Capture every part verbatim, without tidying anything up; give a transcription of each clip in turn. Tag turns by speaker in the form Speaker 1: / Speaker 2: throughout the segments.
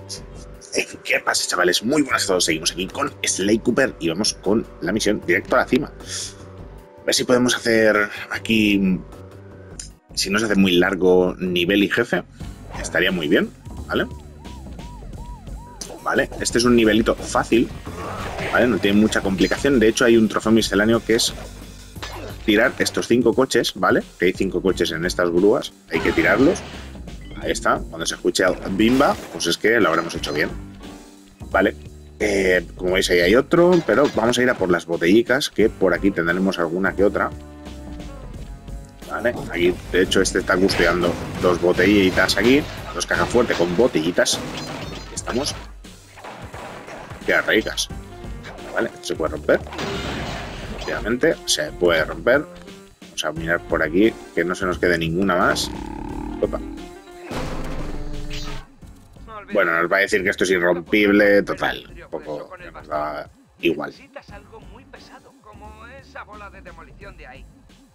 Speaker 1: ¿Qué pasa, chavales? Muy buenas a todos. Seguimos aquí con Sly Cooper y vamos con la misión directo a la cima. A ver si podemos hacer aquí, si no se hace muy largo, nivel y jefe. Estaría muy bien, ¿vale? Vale, este es un nivelito fácil, ¿vale? No tiene mucha complicación. De hecho, hay un trofeo misceláneo que es tirar estos cinco coches, ¿vale? Que hay cinco coches en estas grúas. Hay que tirarlos. Ahí está. Cuando se escuche bimba, pues es que lo habremos hecho bien. Vale. Eh, como veis, ahí hay otro, pero vamos a ir a por las botellicas, que por aquí tendremos alguna que otra. Vale. Aquí, de hecho, este está custodiando dos botellitas aquí. Dos cajas fuertes con botellitas. Aquí estamos. Qué ricas. Vale. Se puede romper. Efectivamente, se puede romper. Vamos a mirar por aquí, que no se nos quede ninguna más. Opa. Bueno, nos va a decir que esto es irrompible, total. Un poco nos da igual.
Speaker 2: Necesitas algo muy pesado, como esa bola de demolición de ahí.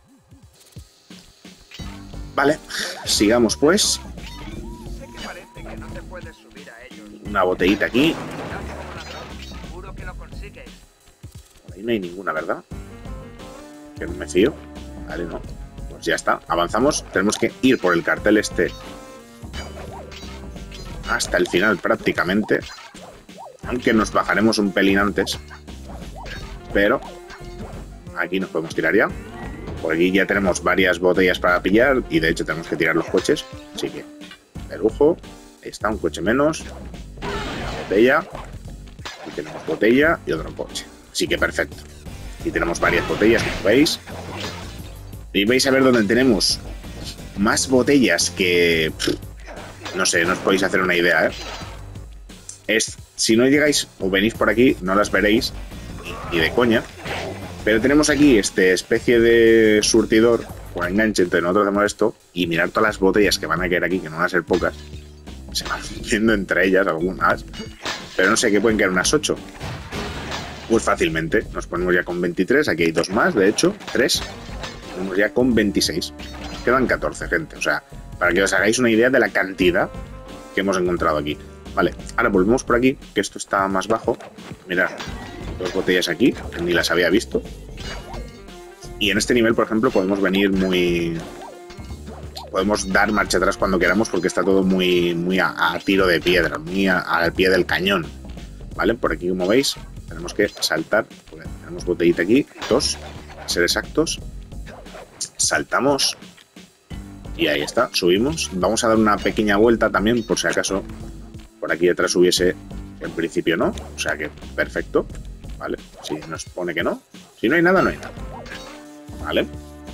Speaker 1: Vale, sigamos pues.
Speaker 2: Sé que parece que no te puedes subir a ellos.
Speaker 1: Una botellita aquí.
Speaker 2: Seguro que lo consigues.
Speaker 1: Por ahí no hay ninguna, ¿verdad? Que no me fío. Vale, no. Pues ya está. Avanzamos. Tenemos que ir por el cartel este hasta el final prácticamente, aunque nos bajaremos un pelín antes, pero aquí nos podemos tirar ya. Por aquí ya tenemos varias botellas para pillar y de hecho tenemos que tirar los coches, así que de lujo. Ahí está, un coche menos, una botella, y tenemos botella y otro coche, así que perfecto. Aquí tenemos varias botellas, como veis, y vais a ver dónde tenemos más botellas que... Pff, no sé, no os podéis hacer una idea, ¿eh? Es, si no llegáis o venís por aquí, no las veréis, y de coña. Pero tenemos aquí este especie de surtidor o enganche entre nosotros hacemos esto, y mirar todas las botellas que van a caer aquí, que no van a ser pocas. Se van viendo entre ellas algunas, pero no sé, que pueden caer unas ocho. Pues fácilmente, nos ponemos ya con veintitrés, aquí hay dos más, de hecho, tres. Ponemos ya con veintiséis. Quedan catorce, gente, o sea... Para que os hagáis una idea de la cantidad que hemos encontrado aquí. Vale, ahora volvemos por aquí, que esto está más bajo. Mirad, dos botellas aquí, que ni las había visto. Y en este nivel, por ejemplo, podemos venir muy... Podemos dar marcha atrás cuando queramos porque está todo muy, muy a, a tiro de piedra, muy a, al pie del cañón. Vale, por aquí, como veis, tenemos que saltar. Porque tenemos botellita aquí, dos, a ser exactos. Saltamos. Y ahí está, subimos. Vamos a dar una pequeña vuelta también, por si acaso por aquí detrás hubiese, en principio no. O sea que perfecto. Vale, si nos pone que no. Si no hay nada, no hay nada. Vale.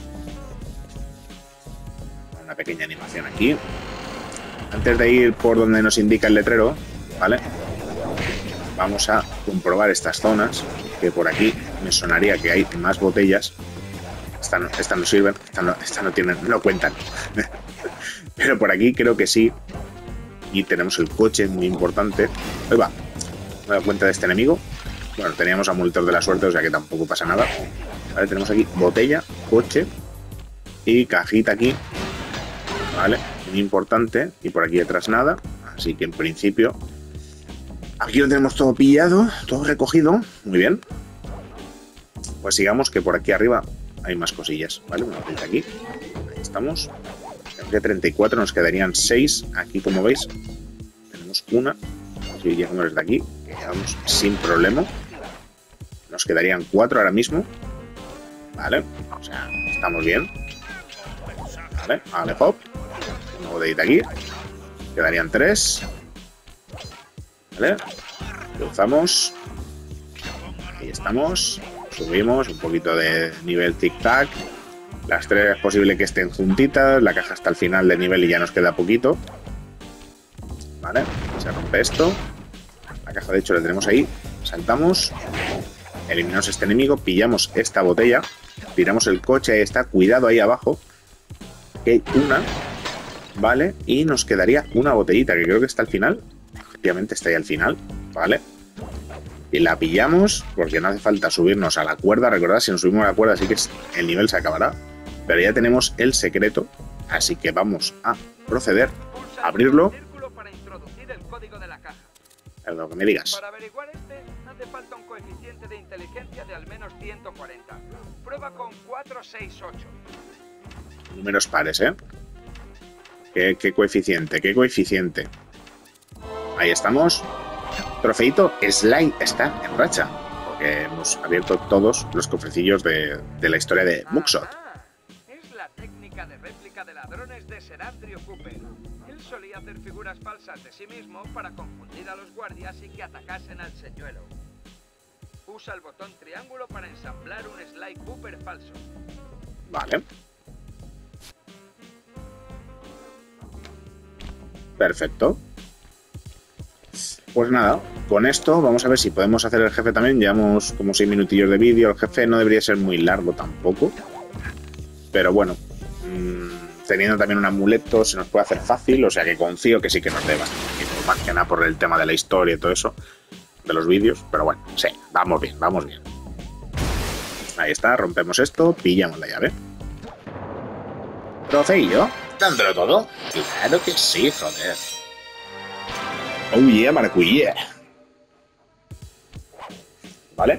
Speaker 1: Una pequeña animación aquí. Antes de ir por donde nos indica el letrero, ¿vale? Vamos a comprobar estas zonas, que por aquí me sonaría que hay más botellas. Esta no, esta no sirven, esta no, esta no tienen, no cuentan. Pero por aquí creo que sí. Y tenemos el coche, muy importante. Ahí va. Me doy cuenta de este enemigo. Bueno, teníamos amuletos de la suerte, o sea que tampoco pasa nada. Vale, tenemos aquí botella, coche y cajita aquí. Vale, muy importante. Y por aquí detrás nada. Así que en principio aquí lo tenemos todo pillado, todo recogido. Muy bien. Pues sigamos, que por aquí arriba hay más cosillas, ¿vale? Una botella aquí. Ahí estamos. Tenemos que treinta y cuatro, nos quedarían seis. Aquí, como veis, tenemos una. Si llegamos desde aquí, que llegamos sin problema. Nos quedarían cuatro ahora mismo. Vale, o sea, estamos bien. Vale, vale, hop. Una botellita aquí. Quedarían tres. Vale. Cruzamos. Ahí estamos. Subimos, un poquito de nivel tic-tac. Las tres es posible que estén juntitas. La caja hasta el final del nivel y ya nos queda poquito. Vale, se rompe esto. La caja de hecho la tenemos ahí. Saltamos. Eliminamos este enemigo. Pillamos esta botella. Tiramos el coche. Ahí está. Cuidado ahí abajo. Aquí hay una. Vale. Y nos quedaría una botellita que creo que está al final. Efectivamente está ahí al final. Vale. Y la pillamos, porque no hace falta subirnos a la cuerda. Recordad, si nos subimos a la cuerda sí que el nivel se acabará. Pero ya tenemos el secreto, así que vamos a proceder a abrirlo. Es lo que me digas.
Speaker 2: Para averiguar este, hace falta un coeficiente de inteligencia de al menos ciento cuarenta. Prueba con cuatro, seis, ocho.
Speaker 1: Números pares, ¿eh? ¿Qué, qué coeficiente? ¿Qué coeficiente? Ahí estamos. Trofeito, Sly está en racha. Porque hemos abierto todos los cofrecillos de, de la historia de Mugshot.
Speaker 2: Ah, es la técnica de réplica de ladrones de Sir Andrew Cooper. Él solía hacer figuras falsas de sí mismo para confundir a los guardias y que atacasen al señuelo. Usa el botón triángulo para ensamblar un Sly Cooper falso.
Speaker 1: Vale. Perfecto. Pues nada, con esto vamos a ver si podemos hacer el jefe también. Llevamos como seis minutillos de vídeo. El jefe no debería ser muy largo tampoco. Pero bueno, mmm, teniendo también un amuleto se nos puede hacer fácil. O sea que confío que sí que nos dé bastante. Más que nada por el tema de la historia y todo eso. De los vídeos. Pero bueno, sí, vamos bien, vamos bien. Ahí está, rompemos esto, pillamos la llave. Trofeillo, dándolo todo. Claro que sí, joder. Oh yeah, maracuyá. Vale.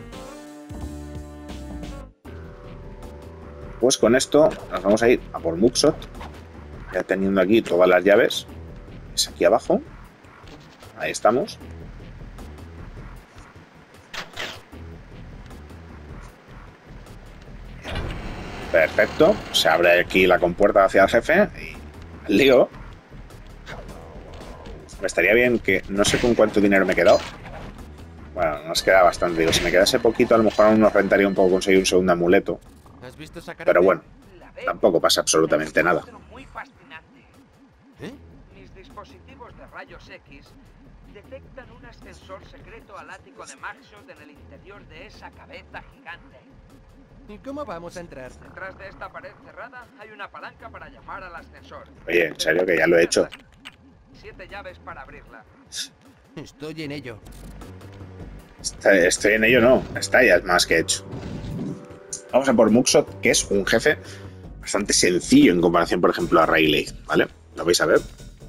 Speaker 1: Pues con esto nos vamos a ir a por Mugshot. Ya teniendo aquí todas las llaves. Es aquí abajo. Ahí estamos. Perfecto. Se abre aquí la compuerta hacia el jefe y al lío. Me estaría bien que no sé con cuánto dinero me he quedado. Bueno, nos queda bastante. Digo, si me quedase poquito, a lo mejor aún nos rentaría un poco conseguir un segundo amuleto.
Speaker 3: ¿Has visto esa cara?
Speaker 1: Pero bueno, tampoco pasa absolutamente nada.
Speaker 2: Muy fascinante.
Speaker 3: ¿Eh?
Speaker 2: Mis dispositivos de rayos X detectan un ascensor secreto al ático de Mugshot en el interior de esa cabeza gigante.
Speaker 3: ¿Y cómo vamos a entrar?
Speaker 2: Detrás de esta pared cerrada hay una palanca para llamar al ascensor.
Speaker 1: Oye, en serio que ya lo he hecho.
Speaker 2: Siete llaves para abrirla.
Speaker 3: Estoy en ello.
Speaker 1: Estoy en ello, no. Está ya más que hecho. Vamos a por Mugshot, que es un jefe bastante sencillo en comparación, por ejemplo, a Rayleigh, ¿vale? Lo vais a ver.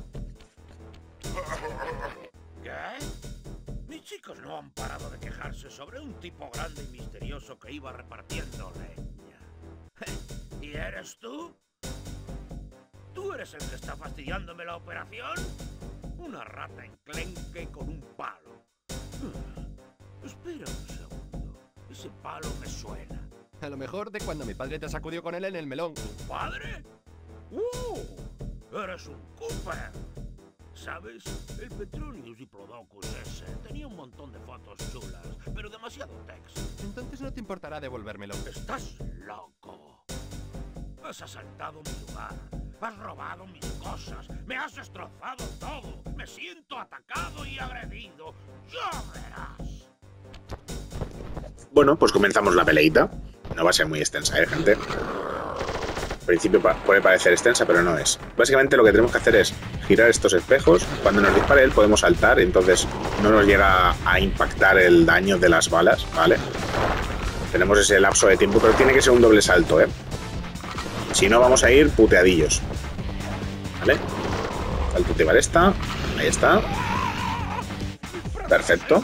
Speaker 4: ¿Qué? Mis chicos no han parado de quejarse sobre un tipo grande y misterioso que iba repartiendo leña. ¿Y eres tú? ¿Tú eres el que está fastidiándome la operación? Una rata enclenque con un palo. Espera un segundo. Ese palo me suena.
Speaker 3: A lo mejor de cuando mi padre te sacudió con él en el melón.
Speaker 4: ¿Tu padre? ¡Uh! ¡Eres un Cooper! ¿Sabes? El Petroleus Diplodocus ese tenía un montón de fotos chulas, pero demasiado texto.
Speaker 3: Entonces no te importará devolvérmelo.
Speaker 4: ¡Estás loco! Has asaltado mi lugar. Has robado mis cosas. Me has destrozado todo. Me siento atacado y agredido. ¡Ya verás!
Speaker 1: Bueno, pues comenzamos la peleita. No va a ser muy extensa, ¿eh, gente? Al principio puede parecer extensa, pero no es. Básicamente lo que tenemos que hacer es girar estos espejos. Cuando nos dispare él podemos saltar, entonces no nos llega a impactar el daño de las balas, ¿vale? Tenemos ese lapso de tiempo, pero tiene que ser un doble salto, ¿eh? Si no, vamos a ir puteadillos. ¿Vale? Salto de balesta. Ahí está. Perfecto.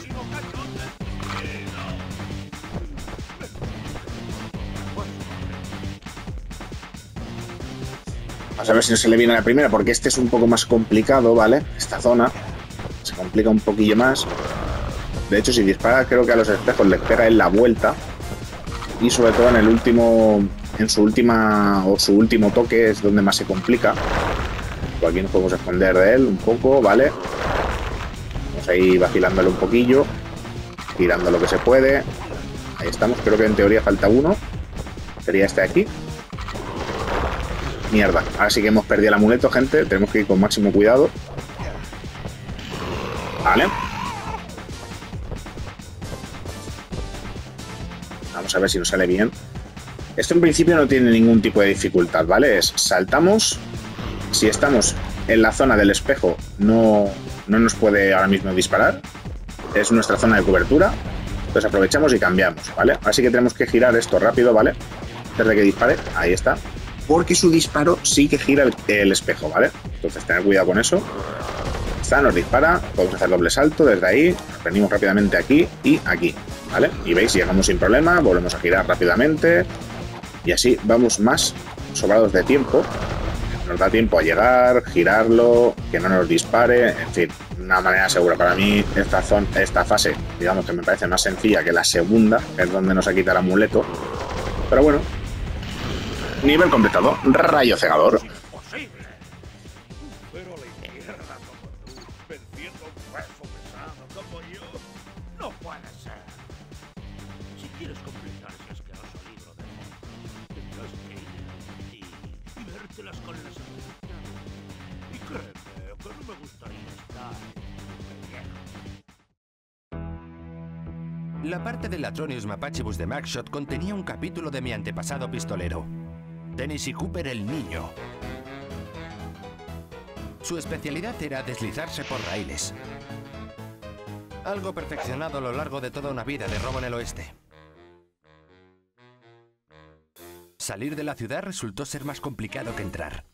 Speaker 1: Vamos a ver si no se le viene a la primera, porque este es un poco más complicado, ¿vale? Esta zona se complica un poquillo más. De hecho, si dispara, creo que a los espejos les pega en la vuelta. Y sobre todo en el último... En su última o su último toque es donde más se complica. Por aquí nos podemos esconder de él un poco, ¿vale? Vamos a ir vacilándole un poquillo, girando lo que se puede. Ahí estamos, creo que en teoría falta uno. Sería este de aquí. Mierda, ahora sí que hemos perdido el amuleto, gente. Tenemos que ir con máximo cuidado. Vale. Vamos a ver si nos sale bien. Esto en principio no tiene ningún tipo de dificultad, ¿vale? Es saltamos. Si estamos en la zona del espejo, no, no nos puede ahora mismo disparar. Es nuestra zona de cobertura. Entonces aprovechamos y cambiamos, ¿vale? Así que tenemos que girar esto rápido, ¿vale? Antes de que dispare. Ahí está. Porque su disparo sí que gira el, el espejo, ¿vale? Entonces tener cuidado con eso. está, nos dispara, podemos hacer doble salto desde ahí, nos venimos rápidamente aquí y aquí, ¿vale? Y veis, llegamos sin problema, volvemos a girar rápidamente y así vamos más sobrados de tiempo. Nos da tiempo a llegar, girarlo, que no nos dispare, en fin, una manera segura. Para mí esta, zona, esta fase, digamos que me parece más sencilla que la segunda, que es donde nos ha quitado el amuleto. Pero bueno, nivel completado, rayo cegador.
Speaker 4: Imposible. Pero la izquierda como tú, venciendo un hueso pesado como yo, no puede ser. Si quieres completar ese asqueroso libro de monstruos, tendrás que ir y, y vértelas con las americanas. Y créeme que no me gustaría estar en tu pellejo.
Speaker 3: La parte del Atronius Mapachibus de Maxshot contenía un capítulo de mi antepasado pistolero, Tennessee Cooper el Niño. Su especialidad era deslizarse por raíles. Algo perfeccionado a lo largo de toda una vida de robo en el oeste. Salir de la ciudad resultó ser más complicado que entrar.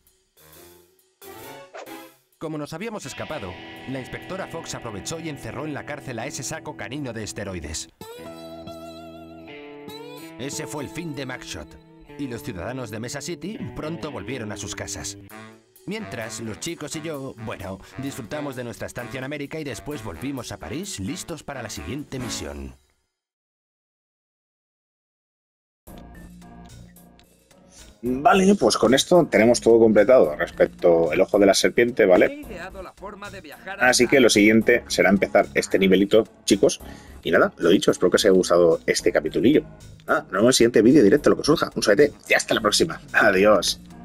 Speaker 3: Como nos habíamos escapado, la inspectora Fox aprovechó y encerró en la cárcel a ese saco canino de esteroides. Ese fue el fin de Maxshot, y los ciudadanos de Mesa City pronto volvieron a sus casas. Mientras, los chicos y yo, bueno, disfrutamos de nuestra estancia en América y después volvimos a París listos para la siguiente misión.
Speaker 1: Vale, pues con esto tenemos todo completado respecto al ojo de la serpiente,
Speaker 2: He
Speaker 1: ¿vale?
Speaker 2: ideado la forma de viajar a
Speaker 1: Así que lo siguiente será empezar este nivelito, chicos. Y nada, lo dicho, espero que os haya gustado este capitulillo. Ah, nos vemos en el siguiente vídeo directo, lo que surja. Un saludo y hasta la próxima. Adiós.